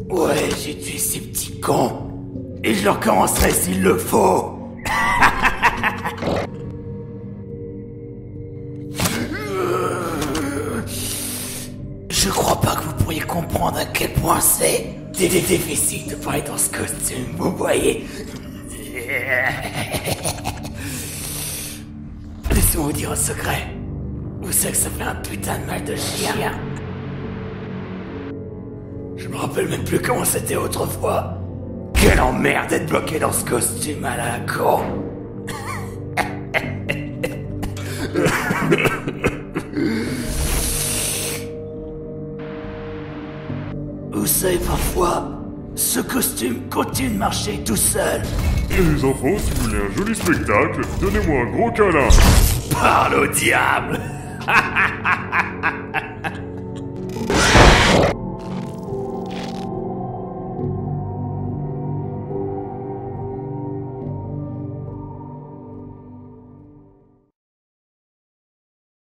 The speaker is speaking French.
Ouais, j'ai tué ces petits cons. Et je leur commencerai s'il le faut. Je crois pas que vous pourriez comprendre à quel point c'est difficile de parler dans ce costume, vous voyez. Laissez-moi vous dire un secret. Vous savez que ça fait un putain de mal de chien. Je me rappelle même plus comment c'était autrefois. Quelle emmerde d'être bloqué dans ce costume à la con. Vous savez, parfois, ce costume continue de marcher tout seul. Les enfants, si vous voulez un joli spectacle, donnez-moi un gros câlin. Parle au diable.